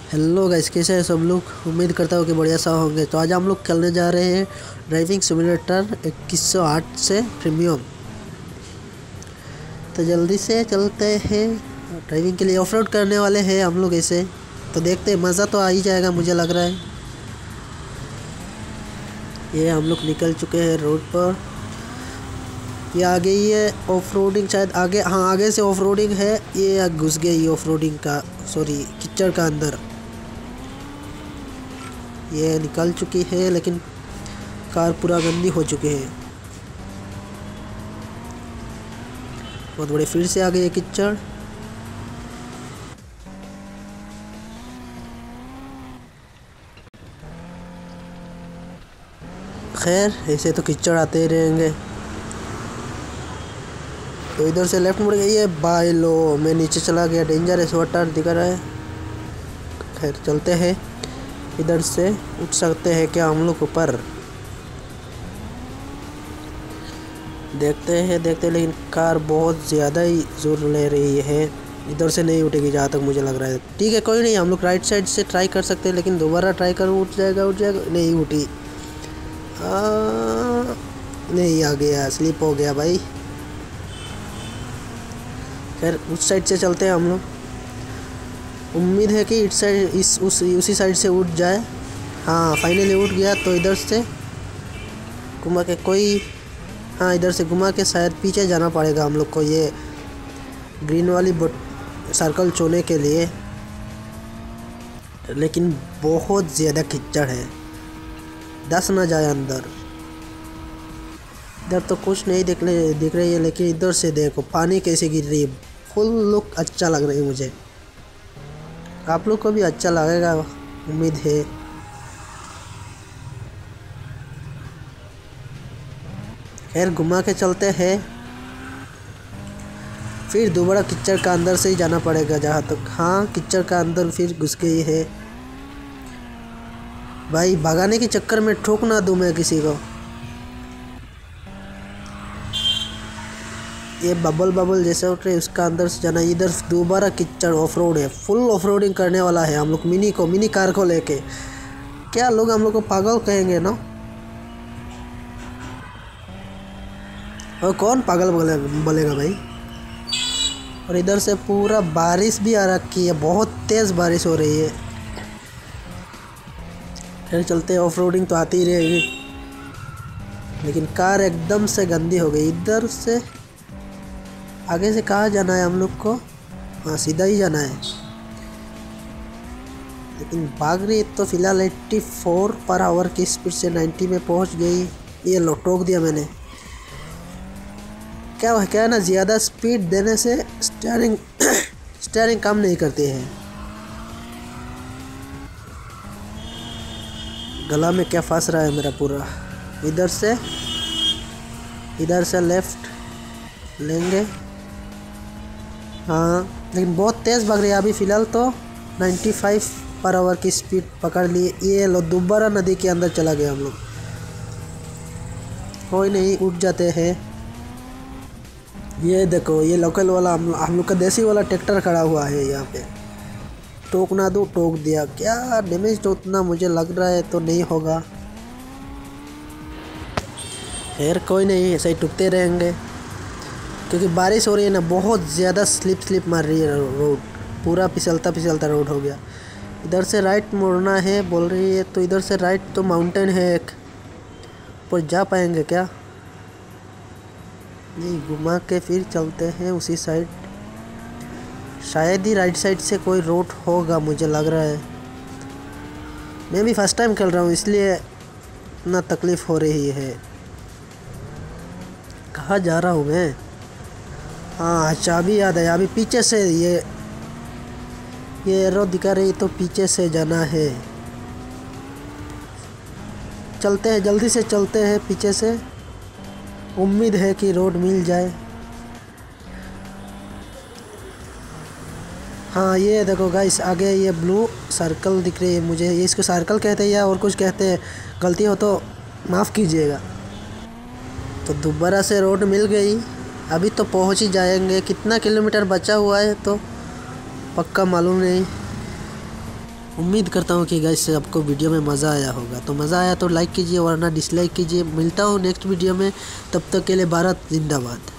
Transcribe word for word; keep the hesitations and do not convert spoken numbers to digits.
Hello guys, कैसे हैं सब लोग। उम्मीद करता हूँ कि बढ़िया सा होंगे। तो आज हम लोग खेलने जा रहे हैं ड्राइविंग सिमुलेटर इक्कीस सौ आठ से प्रीमियम। तो जल्दी से चलते हैं। ड्राइविंग के लिए ऑफ रोड करने वाले हैं हम लोग ऐसे। तो देखते हैं, मज़ा तो आ ही जाएगा मुझे लग रहा है। ये हम लोग निकल चुके हैं रोड पर। ये आगे ही है ऑफ रोडिंग, शायद आगे, हाँ आगे से ऑफ रोडिंग है। ये घुस गई ऑफ रोडिंग का, सॉरी कीचड़ का अंदर। ये निकल चुकी है लेकिन कार पूरा गंदी हो चुकी है। बहुत बड़े फिर से आ गई कीचड़। खैर ऐसे तो कीचड़ आते ही रहेंगे। तो इधर से लेफ्ट मुड़ गई है। बाय लो, मैं नीचे चला गया। डेंजरस वाटर दिख रहा है। खैर चलते हैं। इधर से उठ सकते हैं क्या हम लोग ऊपर, देखते हैं देखते हैं। लेकिन कार बहुत ज़्यादा ही जोर ले रही है। इधर से नहीं उठेगी जहाँ तक मुझे लग रहा है। ठीक है, कोई नहीं, हम लोग राइट साइड से ट्राई कर सकते हैं। लेकिन दोबारा ट्राई करूँ, उठ जाएगा उठ जाएगा नहीं उठी। आ, नहीं आ गया, स्लिप हो गया भाई। खैर उस साइड से चलते हैं हम लोग। उम्मीद है कि इस साइड इस उस उसी साइड से उठ जाए। हाँ फाइनली उठ गया। तो इधर से घुमा के कोई, हाँ इधर से घुमा के शायद पीछे जाना पड़ेगा हम लोग को, ये ग्रीन वाली सर्कल छोड़ने के लिए। लेकिन बहुत ज़्यादा कीचड़ है, दस ना जाए अंदर। इधर तो कुछ नहीं दिख रही दिख रही है, लेकिन इधर से देखो पानी कैसे गिर रही है। फुल लुक अच्छा लग रही है मुझे। आप लोग को भी अच्छा लगेगा उम्मीद है। खैर घुमा के चलते हैं। फिर दोबारा कीचड़ का अंदर से ही जाना पड़ेगा जहाँ तक। हाँ कीचड़ का अंदर फिर घुस गई है भाई। भगाने के चक्कर में ठोक ना दूँ मैं किसी को। ये बबल बबल जैसे उठ रहे, उसका अंदर से जाना। इधर दोबारा कीचड़, ऑफ रोड है, फुल ऑफ रोडिंग करने वाला है हम लोग। मिनी को मिनी कार को लेके, क्या लोग हम लोग को पागल कहेंगे ना। और कौन पागल बोले बोलेगा भाई। और इधर से पूरा बारिश भी आ रखी है, बहुत तेज़ बारिश हो रही है। फिर चलते हैं, ऑफ रोडिंग तो आती ही रहेगी। लेकिन कार एकदम से गंदी हो गई। इधर से आगे से कहाँ जाना है हम लोग को। हाँ सीधा ही जाना है। लेकिन भाग रही तो फिलहाल चौरासी पर आवर की स्पीड से नब्बे में पहुंच गई। ये लो टोक दिया मैंने। क्या क्या है ना, ज़्यादा स्पीड देने से स्टीयरिंग स्टीयरिंग काम नहीं करती है। गला में क्या फंस रहा है मेरा पूरा। इधर से इधर से लेफ्ट लेंगे। हाँ लेकिन बहुत तेज़ भाग रही है अभी। फ़िलहाल तो पचानवे पर आवर की स्पीड पकड़ लिए। ये लो दोबारा नदी के अंदर चला गया हम लोग। कोई नहीं, उठ जाते हैं। ये देखो, ये लोकल वाला हम हम लोग का देसी वाला ट्रैक्टर खड़ा हुआ है यहाँ पे। टोक ना दो, टोक दिया। क्या डैमेज तो उतना मुझे लग रहा है तो नहीं होगा। खैर कोई नहीं, ऐसे ही टूकते रहेंगे क्योंकि बारिश हो रही है ना, बहुत ज़्यादा स्लिप स्लिप मार रही है रोड। पूरा फिसलता फिसलता रोड हो गया। इधर से राइट मुड़ना है बोल रही है, तो इधर से राइट तो माउंटेन है एक, पर जा पाएंगे क्या। नहीं, घुमा के फिर चलते हैं उसी साइड। शायद ही राइट साइड से कोई रोड होगा मुझे लग रहा है। मैं भी फर्स्ट टाइम खेल रहा हूँ इसलिए इतना तकलीफ़ हो रही है। कहाँ जा रहा हूँ मैं। हाँ चाबी याद है। अभी पीछे से ये ये एरो दिखा रही, तो पीछे से जाना है। चलते हैं, जल्दी से चलते हैं पीछे से। उम्मीद है कि रोड मिल जाए। हाँ ये देखो गाइस, आगे ये ब्लू सर्कल दिख रही है मुझे। ये इसको सर्कल कहते हैं या और कुछ कहते हैं, गलती हो तो माफ़ कीजिएगा। तो दोबारा से रोड मिल गई। अभी तो पहुंच ही जाएंगे। कितना किलोमीटर बचा हुआ है तो पक्का मालूम नहीं। उम्मीद करता हूँ कि गाइस आपको वीडियो में मज़ा आया होगा। तो मज़ा आया तो लाइक कीजिए वरना डिसलाइक कीजिए। मिलता हूँ नेक्स्ट वीडियो में, तब तक के लिए भारत जिंदाबाद।